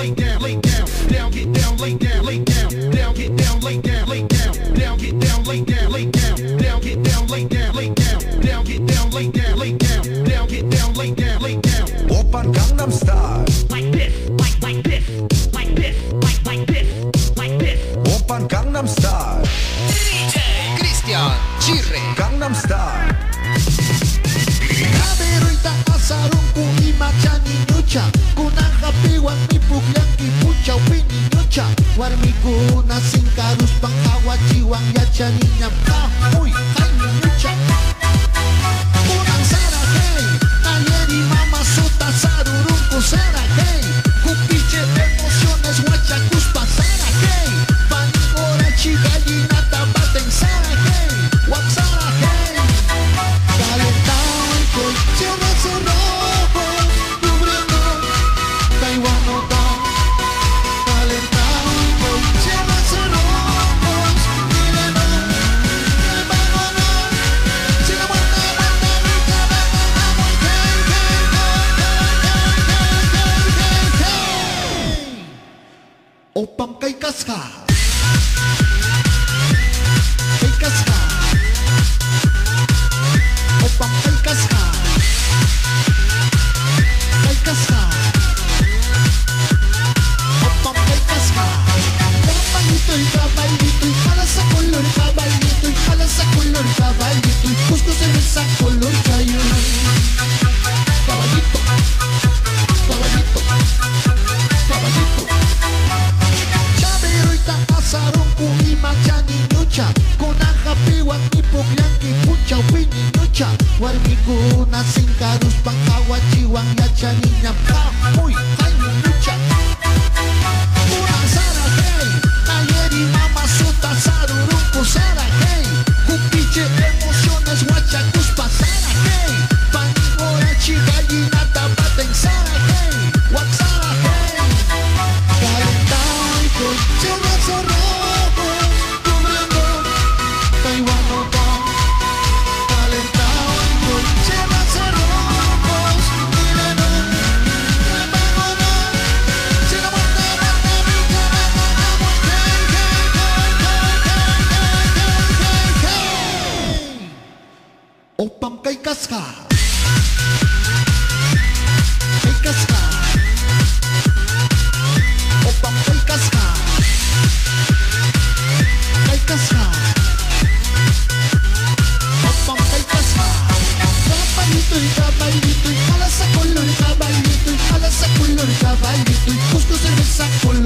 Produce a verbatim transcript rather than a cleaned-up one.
lay down, lay down, down, get down, lay down, lay down, down, get down, lay down, lay down, down, get down, lay down, lay down, down, get down, lay down, lay down, down, get down, lay down, lay down, down, get down, lay down, lay down. Oppan Gangnam Style. Like this, like like this, like this, like like this, like this. Oppan Gangnam Style. D J Christian Chirre. Gangnam Style. Kaberoita asarungku imacha niñucha kunahapiwan mipuklan kipucha upini ñucha warmikuna sinkarus panghawachiwan yachaniñam kamuy kay niñucha kunang sara hey ayeri mama suta sarurungku sara hey kupiche emociones huachakuspa sara hey panigora chigallinata baten sara hey wak sara hey calentado cierra sus ojos, cubriendo Taiwanota, calentado, cierra sus ojos, dile no, que vamos no, si la buena, buena, rica, vamos, hey, hey, hey, hey, hey, hey, hey, Opang kay kaska, kay kaska, opang kay kaska. Casca, opang kay casca. Caballito y caballito y jala sa color caballito y jala sa color caballito y justo se ve sa color cayo. Caballito, caballito, caballito. Chaveroita asarungku imacha niñucha kunahapiwan ipuklan kipucha upini ñucha warmikuna sinkarus panghawachiwan yachaniñam kamuy kay niñucha kunang sara hey ayeri mama suta sarurungku sara hey kupiche emociones huachakuspa sara hey panigora chigallinata baten sara hey wak sara hey calentado y con cierra sus ojos cubriendo Taiwanota calentado y con cierra sus ojos dile no que vamos no si la buena buena rica vamos hey hey hey hey hey hey hey opang kay kaska kay kaska opang kay kaska kay kaska opang kay kaska caballito y caballito y jala sa color caballito y jala sa color caballito y justo se ve sa color